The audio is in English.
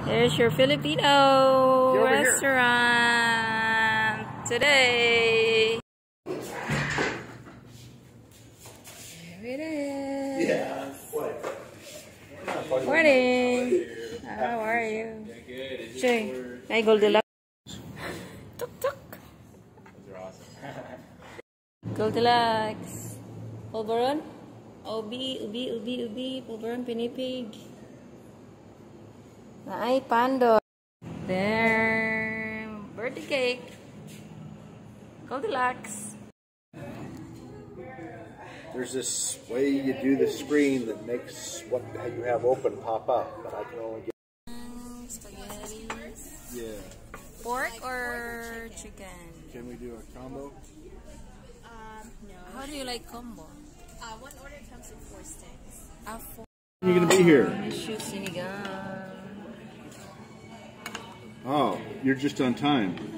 There's your Filipino restaurant today. Here it is. Yeah. Morning. How are you? Jay, ay Goldilocks. Tuk tuk. Those are awesome. Goldilocks. Pulveron. Ubi, pulveron, pinipig. Ay, pando. There. Birthday cake. Goldilocks. There's this way you do the screen that makes what you have open pop up, but I can only get Spaghetti. yeah. Pork or chicken? Can we do a combo? No. How do you like combo? One order comes with 4 sticks. You're gonna be here. Shoot sinigang. Oh, you're just on time.